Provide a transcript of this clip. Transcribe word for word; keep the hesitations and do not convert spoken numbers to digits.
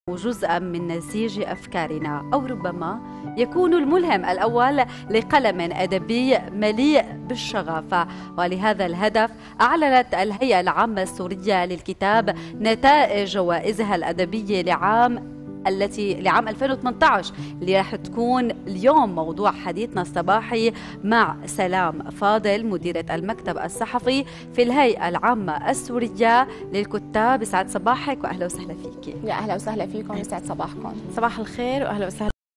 جزءا من نسيج أفكارنا، أو ربما يكون الملهم الأول لقلم أدبي مليء بالشغف. ولهذا الهدف أعلنت الهيئة العامة السورية للكتاب نتائج جوائزها الأدبية لعام التي لعام ألفين وثمانية عشر اللي راح تكون اليوم موضوع حديثنا الصباحي مع سلام فاضل مديرة المكتب الصحفي في الهيئة العامة السورية للكتاب. يسعد صباحك وأهلا وسهلا فيك. يا أهلا وسهلا فيكم، يسعد صباحكم. صباح الخير وأهلا وسهلا.